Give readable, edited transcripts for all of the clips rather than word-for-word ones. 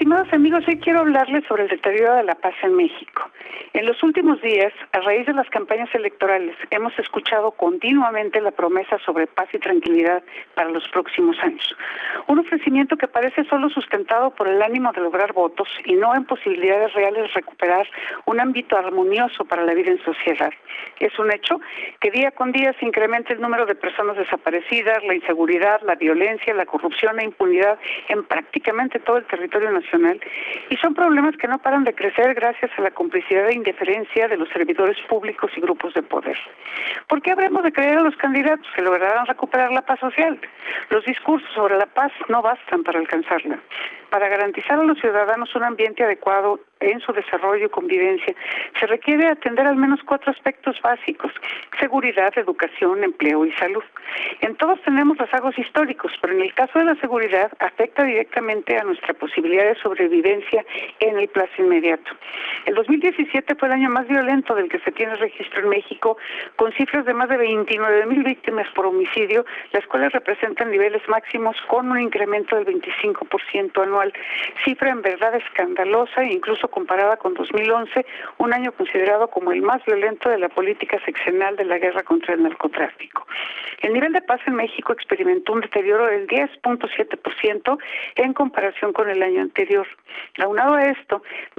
Estimados amigos, hoy quiero hablarles sobre el deterioro de la paz en México. En los últimos días, a raíz de las campañas electorales, hemos escuchado continuamente la promesa sobre paz y tranquilidad para los próximos años. Un ofrecimiento que parece solo sustentado por el ánimo de lograr votos y no en posibilidades reales de recuperar un ámbito armonioso para la vida en sociedad. Es un hecho que día con día se incrementa el número de personas desaparecidas, la inseguridad, la violencia, la corrupción e impunidad en prácticamente todo el territorio nacional, y son problemas que no paran de crecer gracias a la complicidad e indiferencia de los servidores públicos y grupos de poder. ¿Por qué habremos de creer a los candidatos que lograrán recuperar la paz social? Los discursos sobre la paz no bastan para alcanzarla. Para garantizar a los ciudadanos un ambiente adecuado en su desarrollo y convivencia, se requiere atender al menos 4 aspectos básicos: seguridad, educación, empleo y salud. En todos tenemos rezagos históricos, pero en el caso de la seguridad afecta directamente a nuestra posibilidad de sobrevivencia en el plazo inmediato. El 2017 fue el año más violento del que se tiene registro en México, con cifras de más de 29,000 víctimas por homicidio, las cuales representan niveles máximos con un incremento del 25% anual, cifra en verdad escandalosa e incluso comparada con 2011, un año considerado como el más violento de la política sexenal de la guerra contra el narcotráfico. El nivel de paz en México experimentó un deterioro del 10.7% en comparación con el año anterior. Aunado a esto,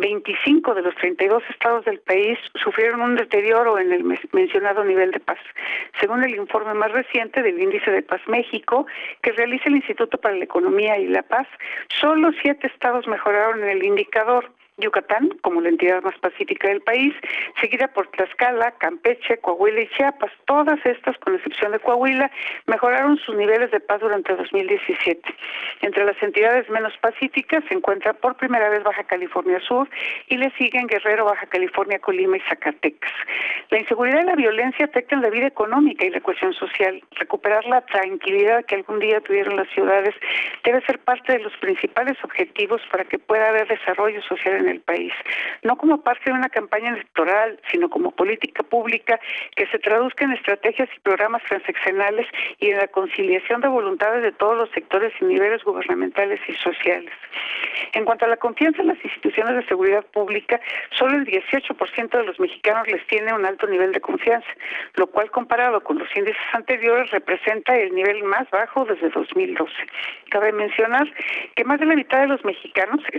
25 de los 32 estados del país sufrieron un deterioro en el mencionado nivel de paz, según el informe más reciente del Índice de Paz México que realiza el Instituto para la Economía y la Paz. Solo 7 estados mejoraron en el indicador: Yucatán, como la entidad más pacífica del país, seguida por Tlaxcala, Campeche, Coahuila y Chiapas. Todas estas, con excepción de Coahuila, mejoraron sus niveles de paz durante 2017. Entre las entidades menos pacíficas se encuentra por primera vez Baja California Sur y le siguen Guerrero, Baja California, Colima y Zacatecas. La inseguridad y la violencia afectan la vida económica y la cohesión social. Recuperar la tranquilidad que algún día tuvieron las ciudades debe ser parte de los principales objetivos para que pueda haber desarrollo social en el país, no como parte de una campaña electoral, sino como política pública que se traduzca en estrategias y programas transeccionales y en la conciliación de voluntades de todos los sectores y niveles gubernamentales y sociales. En cuanto a la confianza en las instituciones de seguridad pública, solo el 18% de los mexicanos les tiene un alto nivel de confianza, lo cual, comparado con los índices anteriores, representa el nivel más bajo desde 2012. Cabe mencionar que más de la mitad de los mexicanos, el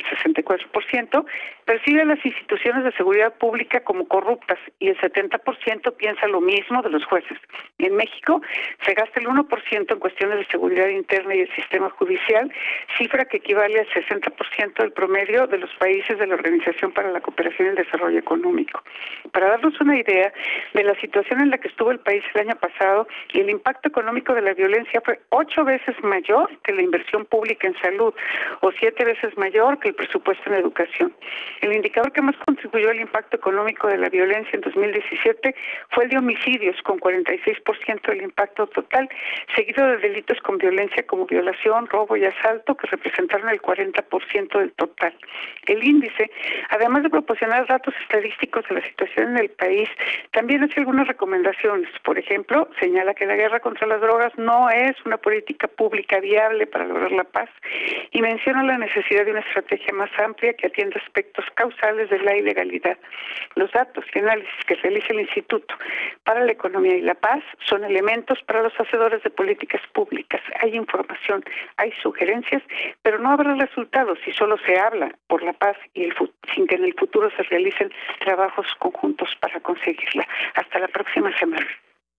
64%, percibe a las instituciones de seguridad pública como corruptas y el 70% piensa lo mismo de los jueces. En México se gasta el 1% en cuestiones de seguridad interna y el sistema judicial, cifra que equivale al 60% del promedio de los países de la Organización para la Cooperación y el Desarrollo Económico. Para darnos una idea de la situación en la que estuvo el país el año pasado, el impacto económico de la violencia fue 8 veces mayor que la inversión pública en salud o 7 veces mayor que el presupuesto en educación. El indicador que más contribuyó al impacto económico de la violencia en 2017 fue el de homicidios, con 46% del impacto total, seguido de delitos con violencia como violación, robo y asalto, que representaron el 40% del total. El índice, además de proporcionar datos estadísticos de la situación en el país, también hace algunas recomendaciones. Por ejemplo, señala que la guerra contra las drogas no es una política pública viable para lograr la paz y menciona la necesidad de una estrategia más amplia que atienda aspectos causales de la ilegalidad. Los datos y análisis que realiza el Instituto para la Economía y la Paz son elementos para los hacedores de políticas públicas. Hay información, hay sugerencias, pero no habrá resultados si solo se habla por la paz y sin que en el futuro se realicen trabajos conjuntos para conseguirla. Hasta la próxima semana.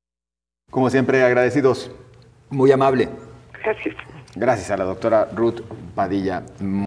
Como siempre, agradecidos. Muy amable. Gracias. Gracias a la doctora Ruth Padilla.